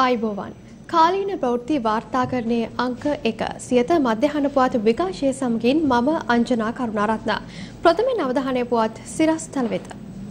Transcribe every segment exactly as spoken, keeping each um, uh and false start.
ආයිබෝවන් කාලීන ප්‍රවෘත්ති වාර්තාකරණයේ අංක එක සියත මධ්‍යහන පුවත් විකාශය සමගින් මම අංජනා කරුණාරත්න ප්‍රථමයෙන් අවධානය පුවත් සිරස්තල වෙත.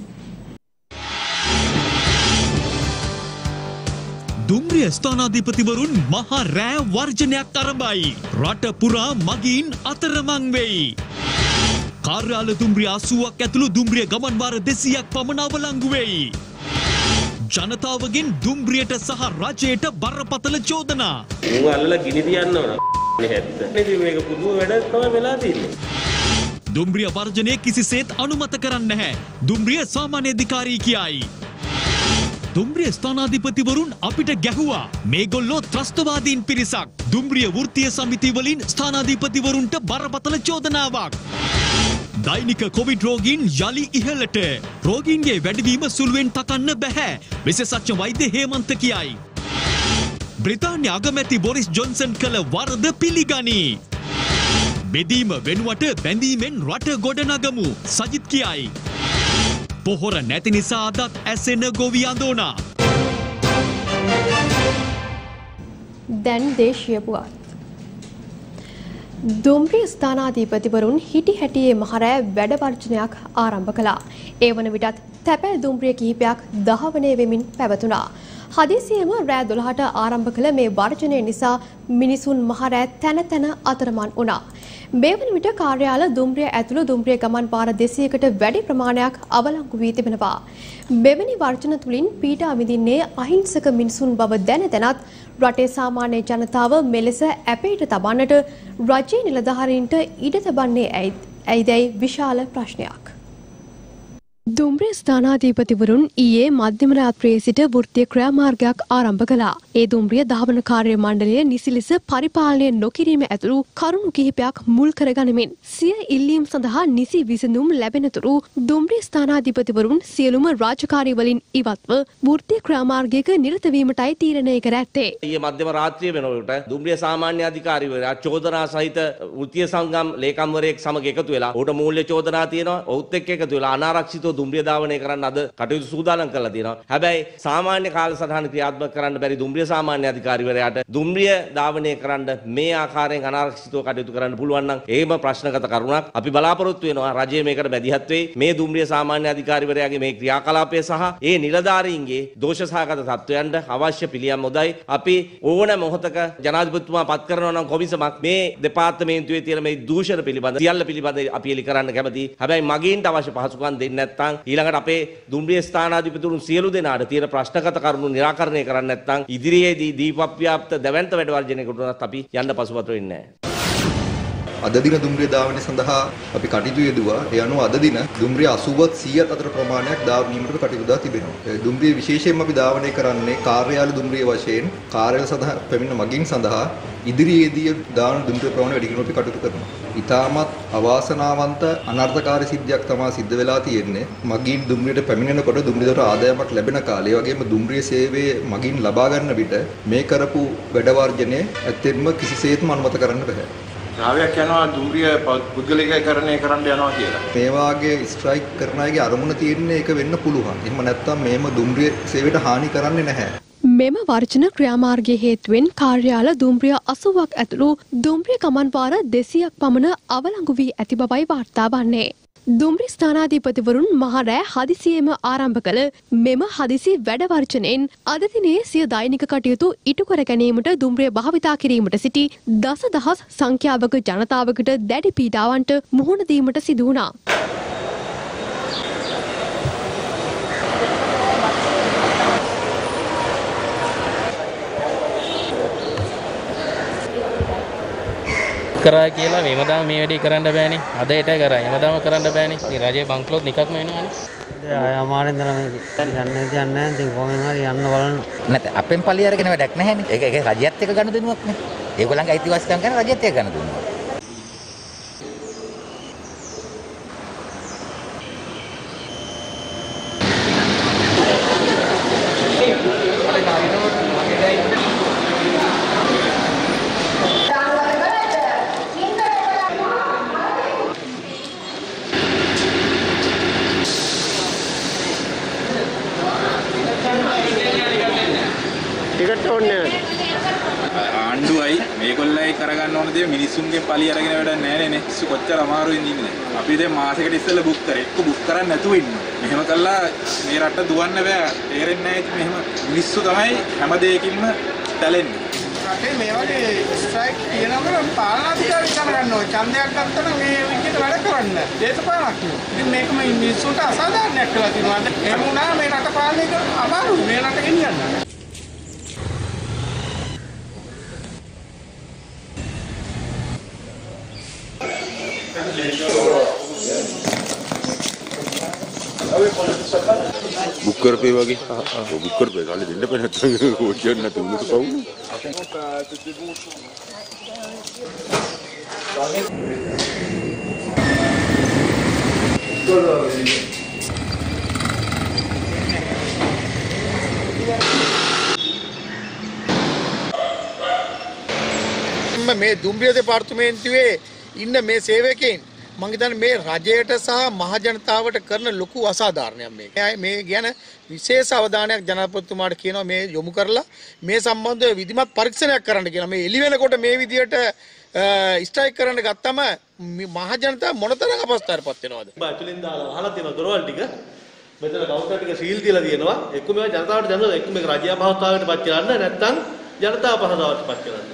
දුම්රිය ස්ථානාධිපතිවරුන් මහා රෑ වර්ජනයක් ආරම්භයි. රට පුරා මගීන් අතරමං වෙයි. කාර්යාල දුම්රිය අසූවක් ඇතුළු දුම්රිය ගමන් වාර දෙසීයක් පමණ අවලංගු වෙයි. ජනතාවගෙන් දුම්රියට සහ රජයට බරපතල චෝදනා. උන් අල්ලලා ගිනි තියන්න ඕන. නැත්ද? ඉතින් මේක පුදුම වැඩක් තමයි වෙලා තියෙන්නේ. දුම්රිය වර්ජනය කිසිසේත් අනුමත කරන්නේ නැහැ. දුම්රිය සාමාන්‍ය අධිකාරී කියයි. දුම්රිය ස්ථානාධිපතිවරුන් අපිට ගැහුවා. මේගොල්ලෝ ත්‍රස්තවාදීන් පිරිසක්. දුම්රිය වෘත්තීය සමිති වලින් ස්ථානාධිපතිවරුන්ට බරපතල චෝදනාවක්. දෛනික කොවිඩ් රෝගීන් යලි ඉහළට. රෝගීන්ගේ වැඩිවීම සුළුවෙන් තකන්න බැහැ. විශේෂඥ වෛද්‍ය හේමන්ත කියයි. බ්‍රිතාන්‍ය අගමැති බොරිස් ජොන්සන් කළ වරද පිළිගනී. බෙදීම වෙනුවට බැඳීමෙන් රට ගොඩනගමු සජිත් කියයි. පොහොර නැති නිසා අදත් ඇසෙන ගොවි අඳෝනා. දැන් දේශීය පුවත්. දුම්රිය ස්ථානාධිපතිවරුන් හිටි හැටියේ මහරෑ වැඩ වර්ජනයක් ආරම්භ කළා. ඒ වන විටත් තැපැල් දුම්රිය කිහිපයක් දහවනය වෙමින් පැවතුණා. හදිසියෙම රෑ දොළහට ආරම්භ කළ මේ වර්ජනය නිසා මිනිසුන් මහරෑ තැන තැන අතරමං වුණා. මේ වන විට කාර්යාල දුම්රිය ඇතුළු දුම්රිය ගමන් පාර දෙසීයකට වැඩි ප්‍රමාණයක් අවලංගු වී තිබෙනවා. මෙවැනි වර්ජන තුලින් පීඩා විඳින්නේ අහිංසක මිනිසුන් බව දැන දැනත් රටේ සාමාන්‍ය ජනතාව මෙලෙස ඇපේට තබන්නට රජයේ නිලධාරීන්ට ඉඩ තබන්නේ ඇයිදැයි විශාල ප්‍රශ්නයක්. දුම්රිය ස්ථානාධිපතිවරුන් ඊයේ මධ්‍යම රාත්‍රියේ සිට වෘත්තීය ක්‍රියාමාර්ගයක් ආරම්භ කළා. ඒ දුම්රිය ධාවන කාර්ය මණ්ඩලය නිසි ලෙස පරිපාලනය නොකිරීම ඇතුළු කරුණු කිහිපයක් මුල් කරගනිමින් සිය ඉල්ලීම් සඳහා නිසි විසඳුම් ලැබෙනතුරු දුම්රිය ස්ථානාධිපතිවරුන් සියලුම රාජකාරී වලින් ඉවත්ව වෘත්තීය ක්‍රියාමාර්ගයක නිරත වීමටයි තීරණය කර ඇත්තේ. ඊයේ මධ්‍යම රාත්‍රිය වෙනකොට දුම්රිය සාමාන්‍ය අධිකාරීවරයා චෝදනා සහිත වෘත්තීය සංගම් ලේකම්වරයෙක් සමග එකතු වෙලා ඔහුට මූල්‍ය චෝදනා තියෙනවා. ඔහුත් එක්ක එකතු වෙලා අනාරක්ෂිතව දුම්රිය ධාවනය කරන්න අද කටයුතු සූදානම් කරලා තියෙනවා. හැබැයි සාමාන්‍ය කාලසටහන ක්‍රියාත්මක කරන්න බැරි දුම්රිය සාමාන්‍ය අධිකාරීවරයාට දුම්රිය ධාවනය කරන්න මේ ආකාරයෙන් අනාරක්ෂිතව කටයුතු කරන්න පුළුවන් නම් ඒම ප්‍රශ්නගත කරුණක්. අපි බලාපොරොත්තු වෙනවා රජය මේකට මැදිහත් වෙයි. මේ දුම්රිය සාමාන්‍ය අධිකාරීවරයාගේ මේ ක්‍රියාකලාපය සහ ඒ නිලධාරීන්ගේ දෝෂසහගත තත්ත්වයන්ට අවශ්‍ය පිළියම් යොදයි. අපි ඕන මොහොතක ජනාධිපතිතුමා පත් කරනවා නම් කොමිසමක් මේ දෙපාර්තමේන්තුවේ තියෙන මේ දූෂණ පිළිබඳ සියල්ල පිළිබඳ අපි එලි කරන්න කැමතියි. හැබැයි මගීන්ට අවශ්‍ය පහසුකම් දෙන්නේ නැත්නම් ඊළඟට අපේ දුම්රිය ස්ථානාධිපතිවරුන් සියලු දෙනාට තියෙන ප්‍රශ්නගත කරුණු निराකරණය කරන්න නැත්නම් ඉදිරියේදී දීපව්‍යාප්ත දැවැන්ත වැඩ වර්ජනයකට උනත් අපි යන්න පසුබට වෙන්නේ නැහැ. අද දින දුම්රිය ධාවනය සඳහා අපි කටයුතු යෙදුවා. ඒ අනුව අද දින දුම්රිය අසූවත් සීයත් අතර ප්‍රමාණයක් ධාවනීමට කටයුතු දා තිබෙනවා. දුම්රිය විශේෂයෙන්ම අපි ධාවනය කරන්නේ කාර්යාල දුම්රිය වශයෙන් කාර්යාල සඳහා පැමිණෙන මගින් සඳහා ඉදිරියේදී දාන දුම්රිය ප්‍රමාණය වැඩි කිරීමට කටයුතු කරනවා. ඉතාමත් අවාසනාවන්ත අනර්ථකාරී සිද්ධියක් තමයි සිද්ධ වෙලා තියෙන්නේ. මගින් දුම්රියට පැමිණෙනකොට දුම්රියට ආදායමක් ලැබෙන කාලේ ඒ වගේම දුම්රිය සේවයේ මගින් ලබා ගන්න විට මේ කරපු වැඩ වර්ජනය ඇත්තෙන්ම කිසිසේත්ම අනුමත කරන්න බෑ. රාවයක් යනවා දුම්රිය පුද්ගලිකීකරණය කරන්න යනවා කියලා. මේ වාගේ ස්ට්‍රයික් කරන අයගේ අරමුණ තියෙන්නේ ඒක වෙන්න පුළුවන්. එහෙම නැත්නම් මේම දුම්රිය සේවයට හානි කරන්නේ නැහැ. මෙම වර්ජන ක්‍රියාමාර්ගයේ හේතුවෙන් කාර්යාල දුම්රිය අසූවක් ඇතුළු දුම්රිය ගමන් වාර දෙසීයක් පමණ අවලංගු වී ඇති බවයි වාර්තා වන්නේ. දුම්රිය ස්ථානාධිපතිවරුන් මහරෑ හදිසියේම ආරම්භ කළ මෙම හදිසි වැඩ වර්ජනයෙන් අද දිනේ සිය දෛනික කටයුතු ඉටු කර ගැනීමට දුම්රිය භාවිතා කිරීමට සිටි දසදහස් සංඛ්‍යාවක ජනතාවකට දැඩි පීඩාවන්ට මුහුණ දීමට සිදු වුණා. කරා කියලා මේමදාම මේ වැඩේ කරන්න බෑනේ. අද ඒට කරා. එමදාම කරන්න බෑනේ. ඉතින් රජේ බංක්ලොත් නිකක්ම වෙනවනේ. ඒ අමාරුවෙන් දලා මේක. යන්නේ නැති යන්නේ නැහැ. ඉතින් කොහොමද හරි යන්න බලන්න. නැත්නම් අපෙන් පල්ලි අරගෙන වැඩක් නැහැනේ. ඒක ඒක රජයත් එක්ක ගන්න දෙනුවක් නේ. ඒගොල්ලන්ගේ අයිතිවාසිකම් කරන රජයත් එක්ක ගන්න දෙනුවක්. ටිකට් ඕනේ නැහැ. ආණ්ඩුවයි මේගොල්ලයි කරගන්න ඕන දේ මිනිස්සුන්ගේ පලි අරගෙන වැඩක් නැහැ නේ. මිනිස්සු කොච්චර අමාරුවෙන් ඉන්නේ. අපි දැන් මාසෙකට ඉස්සෙල්ලා බුක් කරේ. එක්ක බුක් කරන්නේ නැතුව ඉන්නවා. මෙහෙම කළා මේ රට දුවන්න බෑ. තේරෙන්නේ නැහැ. මෙහෙම මිනිස්සු තමයි හැම දෙයකින්ම පැලෙන්නේ. රටේ මේ වගේ ස්ට්‍රයික් කියනකොට පාලනාධිකාරී ගන්න ඕනේ. ඡන්දයක් ගත්තා නම් මේ විදිහට වැඩ කරන්න. දේශපාලනඥයෝ. ඉතින් මේක මේ මිනිස්සුන්ට අසාධාරණයක් කියලා තියෙනවා. එහෙම වුණා මේ රට පාලනය කරන්න අමාරුයි. මේ රට ගෙනියන්න. බුක් කරපේ වගේ බුක් කරපේ කාලේ දෙන්න බෑ නැත්නම් කොච්චර නැති උනට පවුනේ මේ දුම්රිය දෙපාර්තමේන්තුවේ ඉන්න මේ සේවකයන් මම හිතන්නේ මේ රජයට සහ මහ ජනතාවට කරන ලොකු අසාධාරණයක් මේක. මේ ගැන විශේෂ අවධානයක් ජනාධිපතිතුමාට කියනවා මේ යොමු කරලා මේ සම්බන්ධව විධිමත් පරීක්ෂණයක් කරන්න කියලා. මේ එළි වෙනකොට මේ විදියට ස්ට්‍රයික් කරන්න ගත්තම මහ ජනතාව මොනතරම් අපස්ථාරපත් වෙනවද? ඇතුලින් දාලා අහලා තියෙන දොරවල් ටික මෙතන කවුන්ටර් ටික සීල් තියලා තියෙනවා. එක්ක මේවා ජනතාවට දැනුවා. එක්ක මේක රජය අපහසුතාවයට පත් කරන්න නැත්නම් ජනතාව අපහසුතාවයට පත් කරන්න.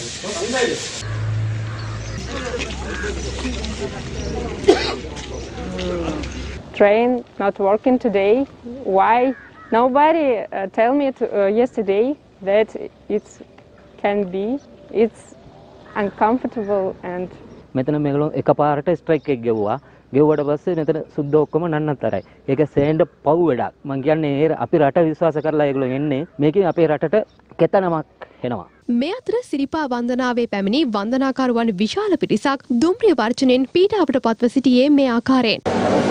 Train not working today. Why? Nobody uh, tell me to, uh, yesterday that it can be. It's uncomfortable and. මෙතන මේගොල්ලෝ එකපාරට ස්ට්‍රයික් එක ගෙවුවා. ගෙවුවට පස්සේ මෙතන සුද්ධ ඔක්කොම නන්නතරයි. ඒක සේන්ඩ පව් වැඩක්. මං කියන්නේ අපි රට විශ්වාස කරලා ඒගොල්ලෝ එන්නේ. මේකෙන් අපේ රටට කෙතනමක් එනවා. මේ අතර සිරිපා වන්දනාවේ පැමිණි වන්දනාකරුවන් විශාල පිරිසක් දුම්රිය වර්ජනයෙන් පීඩාවට පත්ව සිටියේ මේ ආකාරයෙන්.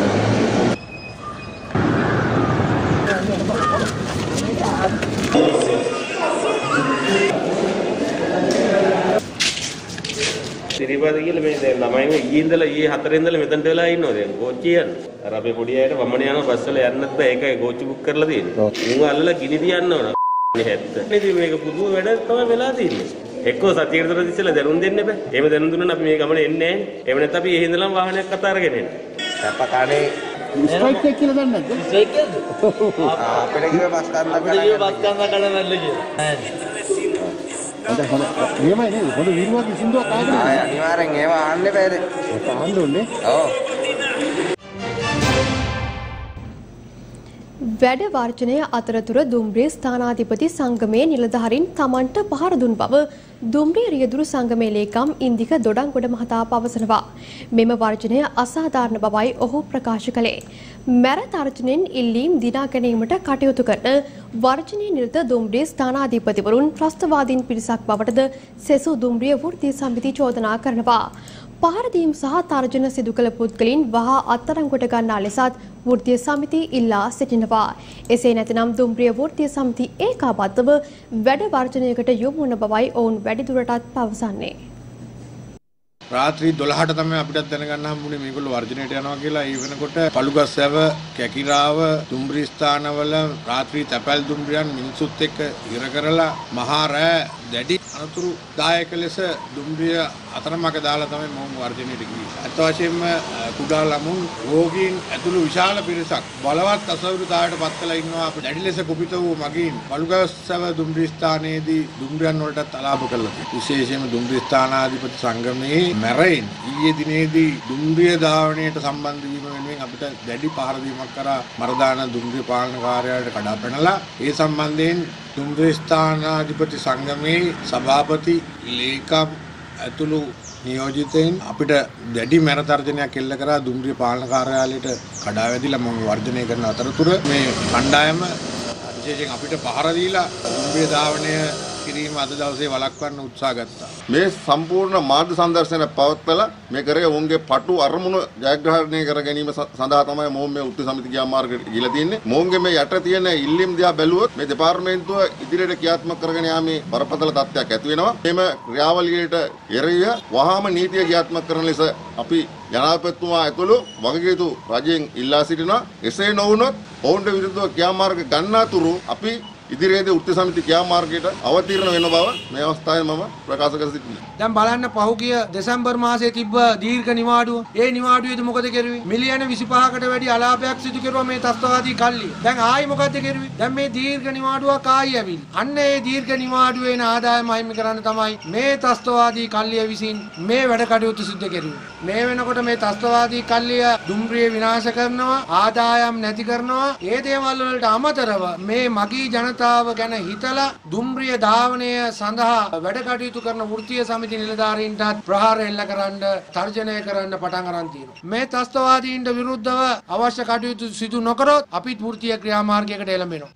සිරිපාද කියලා මේ දැන් ළමයින්ව ඊයේ ඉඳලා ඊයේ හතරේ ඉඳලා මෙතනට වෙලා ඉන්නවා දැන් කෝච්චිය යන්න. අර අපේ පොඩි අයට වමන යනවා බස් වල යන්නත් බෑ ඒකයි කෝච්චි බුක් කරලා තියෙන්නේ. උන් අල්ලලා ගිනි තියන්න ඕන. හැත්ත. ඉතින් මේක පුදුම වැඩක් තමයි වෙලා තියෙන්නේ. එක්කෝ සතියකට විතර ඉස්සෙල්ලා දැනුම් දෙන්න බෑ. එහෙම දැනුම් දුන්නා නම් අපි මේ ගමනේ එන්නේ නැහැ. එහෙම නැත්නම් අපි එහෙ ඉඳලාම වාහනයක් අත අරගෙන එන්නේ. අපකානේ ස්ට්‍රයික් එක කියලා දන්නේ නැද්ද? ස්ට්‍රයික් එකද? ආ අපිට කිව්ව බස් ගන්න අපිට කිව්ව බස් ගන්න ගණනල්ල කියලා. හොඳ හොඳ නියමයි නේද? පොඩි විරුවක් සින්දුවක් ආගෙන. ආ අනිවාර්යෙන් ඒව ආන්න බෑද? ඒක ආන්න ඕනේ. ඔව්. වැඩ වර්ජනය අතරතුර දුම්රිය ස්ථානාධිපති සංගමයේ නිලධාරීන් තමන්ට පහර දුන් බව දුම්රිය රියදුරු සංගමේ ලේකම් ඉන්දික දොඩන්ගොඩ මහතා පවසනවා. මෙම වර්ජනය අසාධාරණ බවයි ඔහු ප්‍රකාශ කළේ. මැර තර්ජනයෙන් ඉල්ලීම් දිනා ගැනීමට කටයුතු කරන වර්ජනයේ නිරත දුම්රිය ස්ථානාධිපතිවරුන් ත්‍රස්තවාදීන් පිරිසක් බවටද සෙසු දුම්රිය වෘත්තීය සමිති චෝදනා කරනවා. පහරදීම් සහ තර්ජන සිදු කළ පුද්ගලයන් වහා අත්අඩංගුවට ගන්නා ලෙසත් වෘත්තීය සමිතිය ඉල්ලා සිටිනවා. එසේ නැතිනම් දුම්රිය වෘත්තීය සමිති ඒකාබද්ධව වැඩ වර්ජනයකට යොමු වන බවයි ඔවුන් වැඩිදුරටත් පවසන්නේ. රාත්‍රී දොළහට තමයි අපිට දැනගන්න හම්බුනේ මේගොල්ලෝ වර්ජනයට යනවා කියලා. ඒ වෙනකොට පළුගස්සැව, කැකිරාව, දුම්රිය ස්ථානවල රාත්‍රී තැපැල් දුම්රියන් මිනිසුත් එක්ක ඉර කරලා මහා රෑ දැඩි අනතුරුදායක ලෙස දුම්රිය අතරමඟ දාලා තමයි මොවුන් වර්ජනයට ගියේ. අත් වශයෙන්ම කුඩා ළමුන්, රෝගීන් ඇතුළු විශාල පිරිසක් බලවත් අසෞකර්යතාවයට පත් වෙලා ඉන්නවා. අපි දැඩි ලෙස කුපිත වූ මගින් පළුගස්සැව දුම්රිය ස්ථානයේදී දුම්රියන් වලටත් අලාභ කළා. විශේෂයෙන්ම දුම්රිය ස්ථානාධිපති සංගමයේ මැරෙන් ඊයේ දිනේදී දුම්රිය ධාවනයට සම්බන්ධ වීම වෙනුවෙන් අපිට දැඩි පහර දීමක් කරා මරදාන දුම්රිය පාලන කාර්යාලයට කඩා පැනලා ඒ සම්බන්ධයෙන් දුම්රිය ස්ථානාධිපති සංගමේ සභාපති ලේකම් ඇතුළු නියෝජිතයින් අපිට දැඩි මැර තර්ජනයක් එල්ල කරා දුම්රිය පාලන කාර්යාලයට කඩා වැදිලා මම වර්ධනය කරන අතරතුර මේ කණ්ඩායම විශේෂයෙන් අපිට පහර දීලා දුම්රිය ධාවනය කිරීම අද දවසේ වළක්වන්න උත්සාහ ගත්තා. මේ සම්පූර්ණ මාධ්‍ය සංදර්ශන පවත්වලා මේ කරේ ඔවුන්ගේ පටු අරමුණ ජයග්‍රහණය කර ගැනීම සඳහා තමයි මොවුන් මේ උත්තර සමිති ක්‍රියාමාර්ගයට ගිහිලා තින්නේ. මොවුන්ගේ මේ යට තියෙන ඉල්ලීම් දිහා බැලුවොත් මේ දෙපාර්තමේන්තුව ඉදිරියට ක්‍රියාත්මක කරගෙන යාමේ බරපතල තත්ත්වයක් ඇති වෙනවා. මේම ක්‍රියාවලියට එරෙහිව වහාම නීතිය ක්‍රියාත්මක කරන ලෙස අපි ජනාධිපතිතුමා ඇතුළු වගකීතු රජයෙන් ඉල්ලා සිටිනවා. එසේ නොවුනොත් ඔවුන්ට විරුද්ධව ක්‍රියාමාර්ග ගන්නාතුරු අපි ඉදිරියේදී වෘත්ති සමිති ක්‍රියාමාර්ගයට අවතීර්ණ වෙන බව මේ අවස්ථාවේ මම ප්‍රකාශ කර සිටිනවා. දැන් බලන්න පහුගිය දෙසැම්බර් මාසයේ තිබ්බ දීර්ඝ නිවාඩුව. ඒ නිවාඩුවේදී මොකද කෙරුවේ? මිලියන විසිපහකට වැඩි අලාභයක් සිදු කෙරුවා මේ ත්‍ස්තවාදී කල්ලිය. දැන් ආයි මොකද කෙරුවේ? දැන් මේ දීර්ඝ නිවාඩුවක් ආයි ඇවිල්ලා. අන්න ඒ දීර්ඝ නිවාඩුවේ න ආදායම අහිමි කරන්න තමයි මේ ත්‍ස්තවාදී කල්ලිය විසින් මේ වැඩ කටයුතු සිදු කෙරුවේ. මේ වෙනකොට මේ ත්‍ස්තවාදී කල්ලිය දුම්රිය විනාශ කරනවා, ආදායම් නැති කරනවා. ඒ දේවල් වලට අමතරව මේ මගී ජනතාව ගැන හිතලා දුම්රිය ධාවනය සඳහා වැඩ කටයුතු කරන වෘත්තීය සමිති නිලධාරීන්ටත් ප්‍රහාර එල්ල කරන්න, තර්ජනය කරන්න පටන් අරන් තියෙනවා. මේ ත්‍ස්තවාදීන්ට විරුද්ධව අවශ්‍ය කටයුතු සිදු නොකරොත් අපිත් වෘත්තීය ක්‍රියාමාර්ගයකට එළඹෙනවා.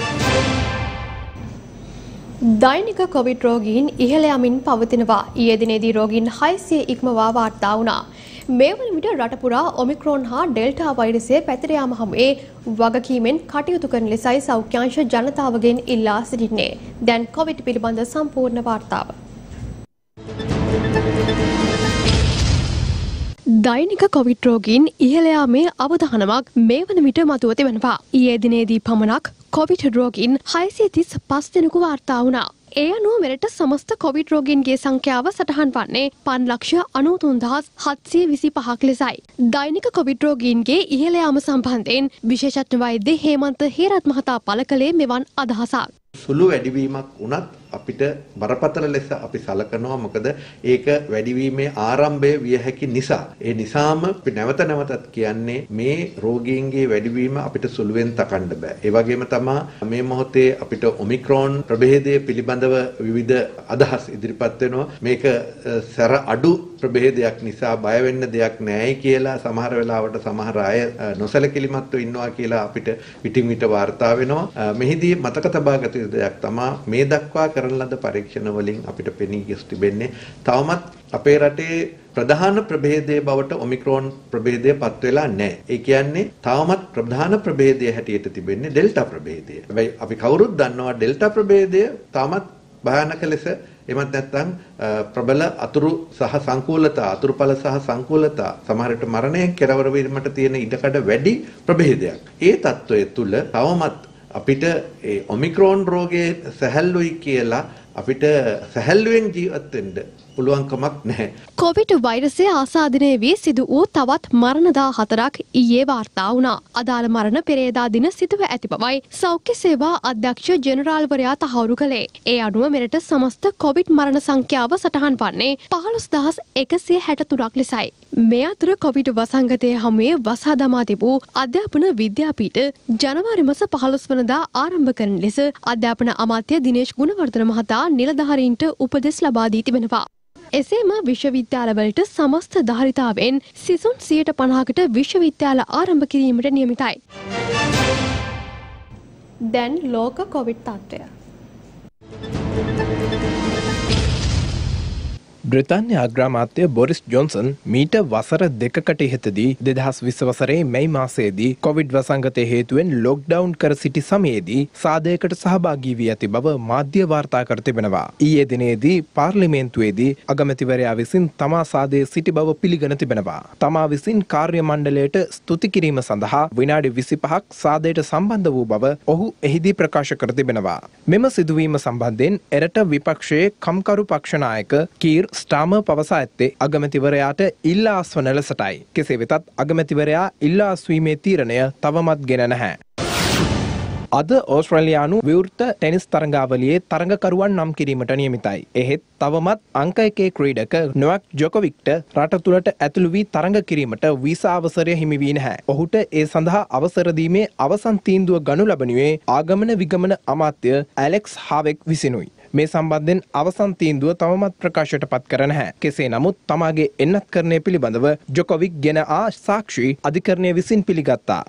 දෛනික කොවිඩ් රෝගීන් ඉහළ යමින් පවතිනවා. ඊයේ දිනේදී රෝගීන් හයසිය ඉක්මවා වාර්තා වුණා. මේ වන විට රට පුරා ඔමික්‍රෝන් හා ඩෙල්ටා වෛරසය පැතිර යාම හමුවේ වගකීමෙන් කටයුතු කරන ලෙසයි සෞඛ්‍යාංශ ජනතාවගෙන් ඉල්ලා සිටින්නේ. දැන් කොවිඩ් පිළිබඳ සම්පූර්ණ වාර්තාව. දෛනික කොවිඩ් රෝගීන් ඉහළ යාමේ අවධානමක් මේ වන විට මතුව තිබෙනවා. ඊයේ දිනේදී පමණක් කොවිඩ් රෝගීන් හයසිය තිස් පහ දෙනෙකු වාර්තා වුණා. ඒ අනුව මෙරට සමස්ත කොවිඩ් රෝගීන්ගේ සංඛ්‍යාව සටහන් වන්නේ පන්ලක්ෂ අනූතුන් දහස් හත්සිය විසි පහක් ලෙසයි. දෛනික කොවිඩ් රෝගීන්ගේ ඉහළ යාම සම්බන්ධයෙන් විශේෂඥ වෛද්‍ය හේමන්ත හේරත් මහතා පළ කළේ මෙවන් අදහසක්. සුළු වැඩිවීමක් වුණත් අපිට බරපතල ලෙස අපි සලකනවා. මොකද ඒක වැඩිවීමේ ආරම්භය විය හැකි නිසා. ඒ නිසාම අපි නැවත නැවතත් කියන්නේ මේ රෝගීන්ගේ වැඩිවීම අපිට සුළුවෙන් තකන්න බෑ. ඒ වගේම තමයි මේ මොහොතේ අපිට ඔමික්‍රෝන් ප්‍රභේදය පිළිබඳව විවිධ අදහස් ඉදිරිපත් වෙනවා. මේක සැර අඩු ප්‍රභේදයක් නිසා බය වෙන්න දෙයක් නෑයි කියලා සමහර වෙලාවට සමහර අය නොසලකිලිමත්ව ඉන්නවා කියලා අපිට පිටින් පිට වාර්තා වෙනවා. මෙහිදී මතක තබා ගත යුතු දෙයක් තමයි මේ දක්වා කරන ලද පරීක්ෂණ වලින් අපිට පෙනී ගිය තිබෙන්නේ තවමත් අපේ රටේ ප්‍රධාන ප්‍රභේදයේ බවට ඔමික්‍රෝන් ප්‍රභේදය පත් වෙලා නැහැ. ඒ කියන්නේ තවමත් ප්‍රධාන ප්‍රභේදය හැටියට තිබෙන්නේ ඩෙල්ටා ප්‍රභේදය. හැබැයි අපි කවුරුත් දන්නවා ඩෙල්ටා ප්‍රභේදය තවමත් භයානක ලෙස එමත් නැත්නම් ප්‍රබල අතුරු සහ සංකූලතා අතුරුඵල සහ සංකූලතා සමහර විට මරණයෙන් කෙරවර වීමට තියෙන ඉඩකඩ වැඩි ප්‍රභේදයක්. ඒ తত্ত্বය තුල තවමත් අපිට ඒ ඔමික්‍රෝන් රෝගයේ සැහැල්ලුයි කියලා අපිට සැහැල්ලුවෙන් ජීවත් වෙන්න පුළුවන් කමක් නැහැ. කොවිඩ් වෛරසය ආසාදනය වී සිදු වූ තවත් මරණ දාහතරක් ඊයේ වාර්තා වුණා. අදාළ මරණ පෙරේදා දින සිදුව ඇති බවයි සෞඛ්‍ය සේවා අධ්‍යක්ෂ ජෙනරාල්වරයා තහවුරු කළේ. ඒ අනුව මෙරට සමස්ත කොවිඩ් මරණ සංඛ්‍යාව සටහන් වන්නේ පහළොස් දහස් එකසිය හැට තුනක් ලෙසයි. මේ අතර කොවිඩ් වසංගතය හමුවේ වසා දමා තිබූ අධ්‍යාපන විද්‍යාපීඨ ජනවාරි මාස පහළොස් වනදා ආරම්භ කරන ලෙස අධ්‍යාපන අමාත්‍ය දිනේෂ් ගුණවර්ධන මහතා නිලධාරීන්ට උපදෙස් ලබා දී තිබෙනවා. එසේම විශ්වවිද්‍යාලවලට සමස්ත ධාරිතාවෙන් සිසුන් සියයට පනහකට විශ්වවිද්‍යාල ආරම්භ කිරීමට නියමිතයි. දැන් ලෝක කොවිඩ් තත්ත්වය. බ්‍රිතාන්‍ය අග්‍රාමාත්‍ය බොරිස් ජොන්සන් මීට වසර දෙකකට ඉහතදී දෙදහස් විස්ස වසරේ මැයි මාසයේදී කොවිඩ් වසංගතය හේතුවෙන් ලොක්ඩවුන් කර සිටි සමයේදී සාදයකට සහභාගී වී ඇති බව මාධ්‍ය වාර්තා කර තිබෙනවා. ඊයේ දිනේදී පාර්ලිමේන්තුවේදී අගමැතිවරයා විසින් තමා සාදයේ සිටි බව පිළිගෙන තිබෙනවා. තමා විසින් කාර්ය මණ්ඩලයට ස්තුති කිරීම සඳහා විනාඩි විසිපහක් සාදයට සම්බන්ධ වූ බව ඔහු එහිදී ප්‍රකාශ කර තිබෙනවා. මෙම සිදුවීම සම්බන්ධයෙන් එරට විපක්ෂයේ කම්කරු පක්ෂ නායක කීර් ස්ටාමර් පවසා ඇත්තේ අගමැතිවරයාට ඉල්ලා අස්වන ලෙසටයි. කෙසේ වෙතත් අගමැතිවරයා ඉල්ලා අස්වීමේ තීරණය තවමත් ගෙන නැහැ. අද ඕස්ට්‍රේලියානු විවෘත ටෙනිස් තරඟාවලියේ තරඟකරුවන් නම් කිරීමට නියමිතයි. එහෙත් තවමත් අංක එකේ ක්‍රීඩක නොවැක් ජොකොවික්ට රට තුළට ඇතුළු වී තරඟ කිරීමට වීසා අවසරය හිමි වී නැහැ. ඔහුට ඒ සඳහා අවසර දීමේ අවසන් තීන්දුව ගනු ලබනුයේ ආගමන විගමන අමාත්‍ය ඇලෙක්ස් හාවෙක් විසිනුයි. මේ සම්බන්ධයෙන් අවසන් තීන්දුව තවමත් ප්‍රකාශයට පත් කර නැහැ. කෙසේ නමුත් තමාගේ එන්නත්කරණය පිළිබඳව ජොකොවික් ගෙන ආ සාක්ෂි අධිකරණය විසින් පිළිගත්තා.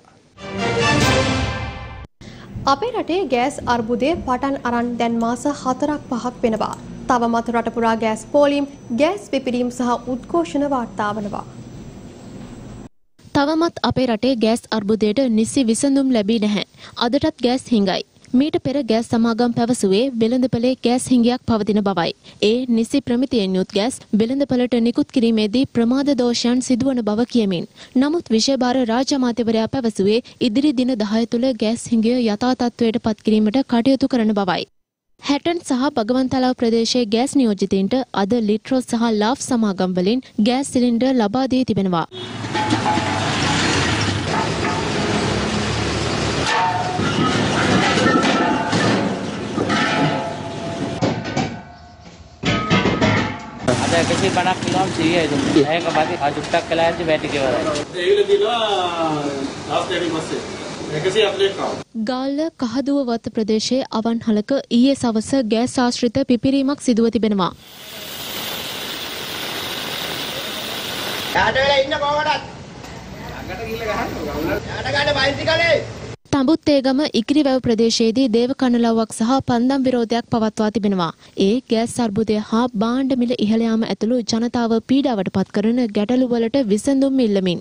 අපේ රටේ ගෑස් අර්බුදය පටන් අරන් දැන් මාස හතරක් පහක් වෙනවා. තවමත් රට පුරා ගෑස් පෝලිම්, ගෑස් පිපිරීම් සහ උද්ඝෝෂණ වාර්තා වනවා. තවමත් අපේ රටේ ගෑස් අර්බුදයට නිසි විසඳුම් ලැබී නැහැ. අදටත් ගෑස් හිඟයි. මීට පෙර ගෑස් සමාගම් පැවසුවේ වෙළඳපොලේ ගෑස් හිඟයක් පවතින බවයි. ඒ නිසි ප්‍රමිතියෙන් යුත් ගෑස් වෙළඳපොලට නිකුත් කිරීමේදී ප්‍රමාද දෝෂයන් සිදුවන බව කියමින්. නමුත් විශේෂ රාජ්‍ය අමාත්‍යවරයා පැවසුවේ ඉදිරි දින දහය තුළ ගෑස් හිඟය යථා තත්ත්වයට පත් කිරීමට කටයුතු කරන බවයි. හැටන් සහ බගවන්තලාව ප්‍රදේශයේ ගෑස් නියෝජිතයින්ට අද ලිට්‍රෝස් සහ ලාෆ් සමාගම් වලින් ගෑස් සිලින්ඩර් ලබා දී තිබෙනවා. ada kasi banak bilang sih ya itu saya kembali ajuktak kelas di beti kewala ඒගොල්ලෝ දිනවා ලාස්ට් ඩේටි මාසේ එකසිය හතළිස් කව ගාල්ල කහදුව වත්ත ප්‍රදේශයේ අවන්හලක ඊයේ සවස ගෑස් ආශ්‍රිත පිපිරීමක් සිදුව තිබෙනවා. යාට වෙලා ඉන්න කොහොමද? ළඟට ගිහලා ගහන්න. යාට ගන්න බයිසිකලේ. තඹුත්තේගම ඉකිරිවැව ප්‍රදේශයේදී දේවකණලව්වක් සහ පන්දම් විරෝධයක් පවත්වා තිබෙනවා. ඒ ගෑස් අර්බුදය හා භාණ්ඩ මිල ඉහළ යාම ඇතුළු ජනතාව පීඩාවට පත් කරන ගැටලු වලට විසඳුම් ඉල්ලමින්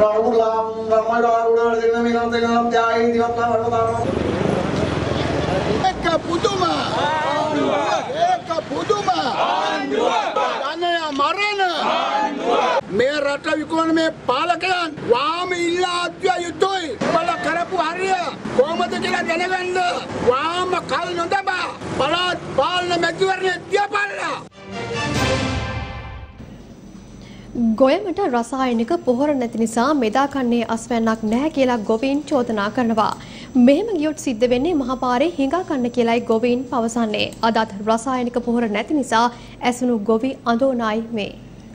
එක පුදුම ඒක පුදුම අනේ මරණ මේ රට විකුණන මේ පාලකයන් වාම ඉල්ලා අධ්‍ය යුතුයි බල කරපු හරිය කොහොමද කියලා දැනගන්න වාම කල් නොදබා පළාත් පාලන මැතිවරණය තියාපල්ලා. ගොයමට රසායනික පොහොර නැති නිසා මෙදාකන්නේ අස්වැන්නක් නැහැ කියලා ගොවීන් චෝදනා කරනවා. මෙහෙම ගියොත් සිද්ධ වෙන්නේ මහපාරේ හිඟා කන්න කියලායි ගොවීන් පවසන්නේ. අදත් රසායනික පොහොර නැති නිසා ඇසුණු ගොවි අඳෝනායි මේ.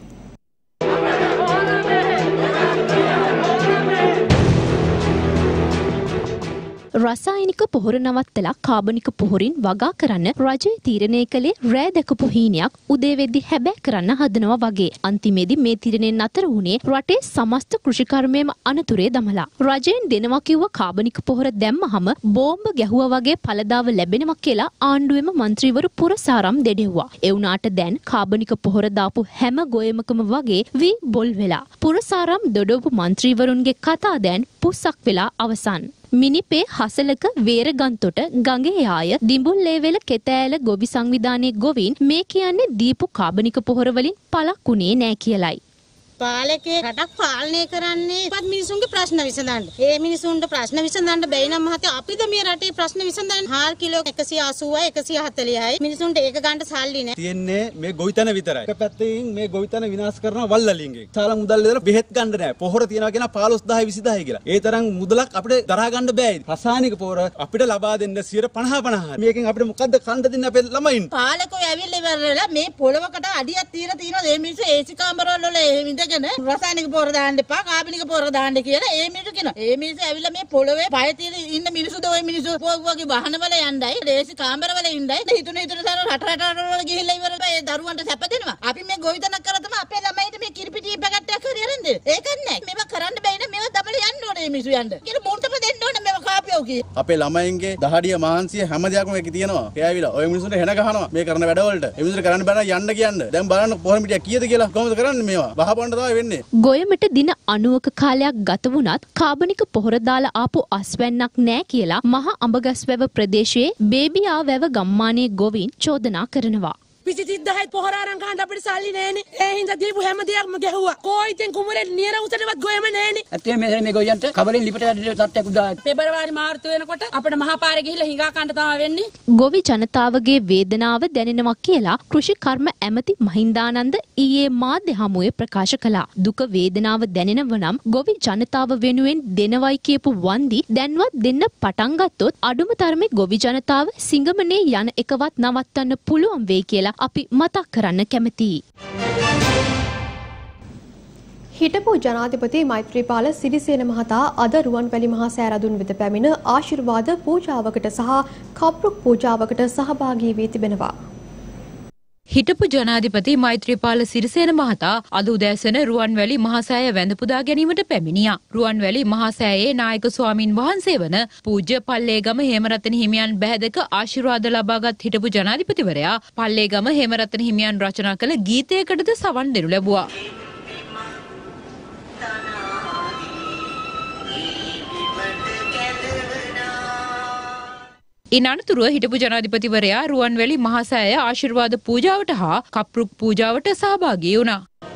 රසායනික පොහොර නවත්තලා කාබනික පොහොරින් වගා කරන්න රජය තීරණය කළේ රෑ දැකපු හීනයක් උදේ වෙද්දි හැබෑ කරන්න හදනවා වගේ. අන්තිමේදී මේ තීරණයෙන් අතර වුණේ රටේ සමස්ත කෘෂිකර්මයේම අනතුරේ දමලා. රජයෙන් දෙනවා කිව්ව කාබනික පොහොර දැම්මහම බෝම්බ ගැහුවා වගේ පළදාව ලැබෙනවා කියලා ආණ්ඩුවේම മന്ത്രിවරු පුරසාරම් දෙඩෙව්වා. ඒ වුණාට දැන් කාබනික පොහොර දාපු හැම ගොයමකම වගේ වී බොල් වෙලා. පුරසාරම් දොඩවපු മന്ത്രിවරුන්ගේ කතා දැන් පුස්සක් වෙලා අවසන්. මිනිපේ හසලක වේරගන්තොට ගඟේ ආය දිඹුල්ලේවෙල කෙතෑල ගොවි සංවිධානයේ ගොවීන් මේ කියන්නේ දීපු කාබනික පොහොර වලින් පළක් උනේ නෑ කියලයි. පාලකේ රටක් පාලනය කරන්නේ පත් මිනිසුන්ගේ ප්‍රශ්න විසඳන්න. ඒ මිනිසුන්ට ප්‍රශ්න විසඳන්න බැයි නම් මහත්තයා අපිද මේ රටේ ප්‍රශ්න විසඳන්න හාල් කිලෝ එකසිය අසූවයි එකසිය හතළිහයි මිනිසුන්ට ඒක ගන්න සල්ලි නෑ. තියන්නේ මේ ගොවිතැන විතරයි. එක පැත්තකින් මේ ගොවිතැන විනාශ කරන වල්ලලින්ගේ. සාල මුදල් දෙලා බෙහෙත් ගන්න නෑ. පොහොර තියනවා කියන පහළොස්දාහයි විසිදාහයි කියලා. ඒ තරම් මුදලක් අපිට දරා ගන්න බෑ. රසායනික පොහොර අපිට ලබා දෙන්න සියයට පනහ පනහ. මේකෙන් අපිට මොකද්ද කන්න දෙන්නේ අපේ ළමයින්? පාලකෝ ඇවිල්ලා ඉවරලා මේ පොළවකට අඩියක් තියලා තියෙනවා. මේ මිනිස්සු ඒසි කාමරවල වල එහෙම ඉඳගෙන රසායනික පොහොර දාන්න එපා කාබනික පොහොර දාන්න කියලා ඒ මිනිස්සු කියනවා. ඒ මිනිස්සු ඇවිල්ලා මේ පොළවේ පය තියලා ඉන්න මිනිස්සුද ওই මිනිස්සු වගේ වාහනවල යන්නයි ඒසි කාමරවල ඉන්නයි හිතුන හිතුන සාර රට රට වල ගිහිල්ලා ඉවරලා ඒ දරුවන්ට සැප දෙනවා. අපි මේ ගොවිතැනක් කරලා තමයි අපේ ළමයිට මේ කිරිපිටි පැකට්ටයක් හරි අරන් දෙන්නේ. ඒක නෑ. මේවා කරන්න බෑ නේ. මේවා දබල යන්න ඕනේ මේ මිනිස්සු යන්න. කියලා මුන්ටම දෙන්න ඕනේ මේවා කාපියෝ කී. අපේ ළමයින්ගේ දහඩිය මහන්සිය හැම දෙයක්ම එකේ තියෙනවා. කෑවිලා ඔය මිනිස්සුන්ට හෙන ගහනවා. මේ කරන වැඩවලට. ඒ මිනිස්සුන්ට කරන්න බෑ යන්න කියන්න. දැන් බලන්න පොහොර මිටියක් කීයද කියලා. කොහොමද කරන්නේ මේවා? වහපන්න තමයි වෙන්නේ. ගොයමට දින අනූවක කාලයක් ගත වුණත් කාබනික පොහොර දාලා ආපු අස්වැන්නක් නෑ කියලා මහ අඹගස්වැව ප්‍රදේශයේ බේබියා වැව ගම්මානයේ ගොවීන් චෝදනා කරනවා. විසිතිද්දාහයි පොහොර අරන් ගන්න අපිට සල්ලි නෑනේ. ඒ හින්දා දීපු හැම දෙයක්ම ගැහුවා. කොයිතෙන් කුමරේ නියර උසටවත් ගොයම නෑනේ. ඇත්තේ මේ මේ ගොයන්ට කවරින් ලිපට තට්ටයක් උදා. පෙබරවාරි මාර්තු වෙනකොට අපිට මහා පාරේ ගිහිල්ලා හිඟා කන්න තමයි වෙන්නේ. ගොවි ජනතාවගේ වේදනාව දැනෙනවා කියලා කෘෂි කර්ම ඇමති මහින්දානන්ද ඊයේ මාධ්‍ය හමුවේ ප්‍රකාශ කළා. දුක වේදනාව දැනෙනව නම් ගොවි ජනතාව වෙනුවෙන් දෙනවයි කියපු වන්දි දැන්වත් දෙන්න පටන් ගත්තොත් අඩුම තරමේ ගොවි ජනතාව සිංගමනේ යන එකවත් නවත්තන්න පුළුවන් වෙයි කියලා අපි මතක් කරන්න කැමතියි. හිටපු ජනාධිපති මෛත්‍රීපාල සිරිසේන මහතා අද රුවන්වැලි මහා සෑරදුන් වෙත පැමිණ ආශිර්වාද පූජාවකට සහ කප්රුක් පූජාවකට සහභාගී වී තිබෙනවා. හිටපු ජනාධිපති මෛත්‍රීපාල සිරිසේන මහතා අද උදෑසන රුවන්වැලි මහා සෑය වැඳ පුදා ගැනීමට පැමිණියා. රුවන්වැලි මහා සෑයේ නායක ස්වාමින් වහන්සේ වන පූජ්‍ය පල්ලේගම හේමරතන හිමියන් බැහැදක ආශිර්වාද ලබාගත් හිටපු ජනාධිපතිවරයා පල්ලේගම හේමරතන හිමියන් රචනා කළ ගීතයකටද සවන් දෙනු ලැබුවා. ඉන් අනතුරුව හිටපු ජනාධිපතිවරයා රුවන්වැලි මහසෑය ආශිර්වාද පූජාවට හා කප්රුක් පූජාවට සහභාගී වුණා.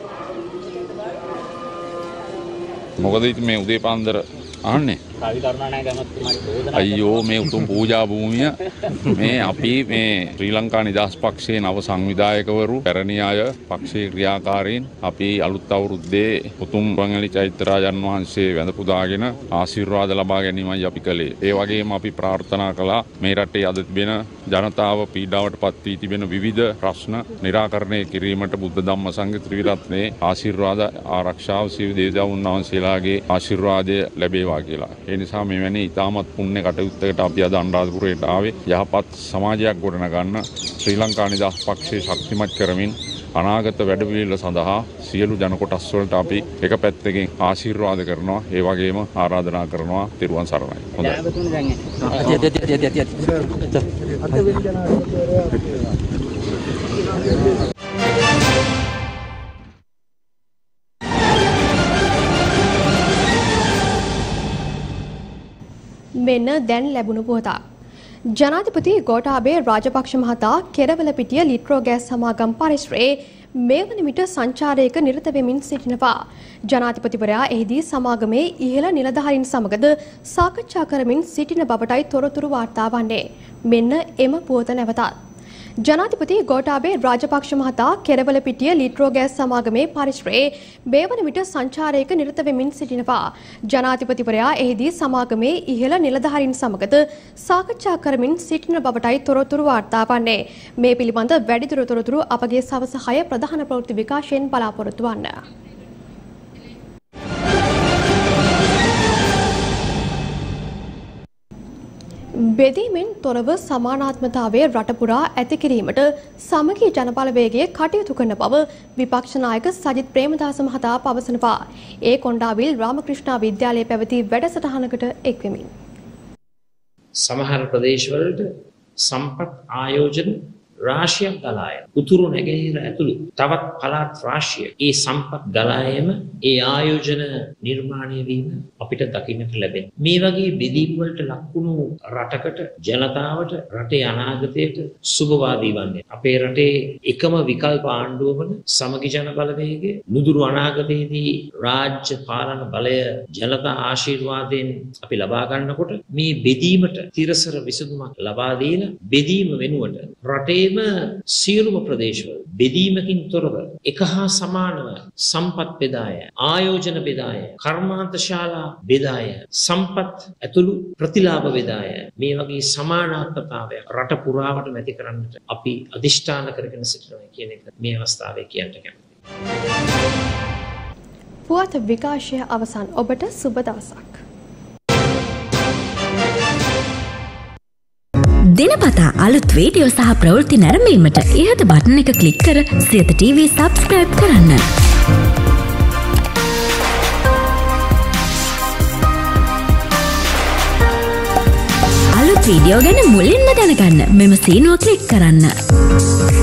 මොකද ඉතින් මේ උදේ පාන්දර ආන්නේ අයියෝ මේ උතුම් පූජා භූමිය මේ අපි මේ ශ්‍රී ලංකා නිදහස් පක්ෂයේ නව සංවිධායකවරු පැරණි අය පක්ෂයේ ක්‍රියාකාරීන් අපි අලුත් අවුරුද්දේ උතුම් රුවන්වැලි චෛත්‍යරාජන් වහන්සේ වැඳ පුදාගෙන ආශිර්වාද ලබා ගැනීමයි අපි කළේ. ඒ වගේම අපි ප්‍රාර්ථනා කළා මේ රටේ අද තිබෙන ජනතාව පීඩාවට පත් වී තිබෙන විවිධ ප්‍රශ්න निराකරණය කිරීමට බුද්ධ ධම්ම සංඝ ත්‍රිවිධරත්නයේ ආශිර්වාද ආරක්ෂාව සියලු දේවතාවුන් වහන්සේලාගේ ආශිර්වාදය ලැබේවා කියලා. ඒ නිසා මෙවැනි ඉතාමත් පුණ්‍ය කටයුත්තකට අපි අද අනුරාධපුරයට ආවේ යහපත් සමාජයක් ගොඩනගන්න ශ්‍රී ලංකා නිදහස් පක්ෂය ශක්තිමත් කරමින් අනාගත වැඩපිළිවෙළ සඳහා සියලු ජන කොටස් වලට අපි එක පැත්තකින් ආශිර්වාද කරනවා ඒ වගේම ආරාධනා කරනවා තිරුවන් සරණයි. හොඳයි. මෙන්න දැන් ලැබුණු පුවතක්. ජනාධිපති ගෝඨාභය රාජපක්ෂ මහතා කෙරවලපිටිය ලිට්‍රෝ ගෑස් සමාගම් පරිශ්‍රයේ මේ වන විට සංචාරයක නිරත වෙමින් සිටිනවා. ජනාධිපතිවරයා එහිදී සමාගමේ ඉහළ නිලධාරීන් සමගද සාකච්ඡා කරමින් සිටින බවටයි තොරතුරු වාර්තා වන්නේ. මෙන්න එම පුවත නැවතත්. ජනාධිපති ගෝඨාභය රාජපක්ෂ මහතා කෙරවලපිටිය ලිට්‍රෝ ගෑස් සමාගමේ පරිශ්‍රයේ මේ වන විට සංචාරයක නිරත වෙමින් සිටිනවා. ජනාධිපතිවරයා එහිදී සමාගමේ ඉහළ නිලධාරීන් සමගද සාකච්ඡා කරමින් සිටින බවටයි තොරතුරු වාර්තා වන්නේ. මේ පිළිබඳ වැඩිදුර තොරතුරු අපගේ සවස හය ප්‍රධාන ප්‍රවෘත්ති විකාශයෙන් බලාපොරොත්තු වන්න. බෙදීමෙන් තොරව සමානාත්මතාවය රට පුරා ඇති කිරීමට සමගී ජනබලවේගය කටයුතු කරන බව විපක්ෂ නායක සජිත් ප්‍රේමදාස මහතා පවසනවා. ඒ කොණ්ඩාවිල් රාමකෘෂ්ණා විද්‍යාලයේ පැවති වැඩසටහනකට එක්වෙමින් සමහර ප්‍රදේශවලට සම්පත් ආයෝජන රාශියක් ගලා යන උතුරු නැගෙනහිර ඇතුළු තවත් පළාත් රාශිය ඒ සම්පත් ගලා යෑම ඒ ආයෝජන නිර්මාණය වීම අපිට දකින්නට ලැබෙනවා. මේ වගේ බෙදීම් වලට ලක්ුණු රටකට ජනතාවට රටේ අනාගතයට සුබවාදී වන්නේ. අපේ රටේ එකම විකල්ප ආණ්ඩුව වන සමගි ජන බලවේගය නුදුරු අනාගතයේදී රාජ්‍ය පාලන බලය ජනතා ආශිර්වාදයෙන් අපි ලබා ගන්නකොට මේ බෙදීමට තිරසර විසඳුමක් ලබා දීලා බෙදීම වෙනුවට රටේ සියලුම ප්‍රදේශවල බෙදීමකින් තොරව එක හා සමානව සම්පත් බෙදාය ආයෝජන බෙදාය කර්මාන්ත ශාලා බෙදාය සම්පත් ඇතුළු ප්‍රතිලාභ බෙදාය මේ වගේ සමානාත්මතාවය රට පුරාවට ඇති කරන්නට අපි අධිෂ්ඨාන කරගෙන සිටිනවා කියන එක මේ අවස්ථාවේ කියන්න කැමතියි. පුවත් විකාශය අවසන්. ඔබට සුබ දවසක්. දිනපතා අලුත් වීඩියෝ සහ ප්‍රවෘත්ති නැරඹීමට ඉහත බටන් එක ක්ලික් කර සියත ටීවී සබ්ස්ක්‍රයිබ් කරන්න. අලුත් වීඩියෝ ගැන මුලින්ම දැනගන්න මෙම සීනුව ක්ලික් කරන්න.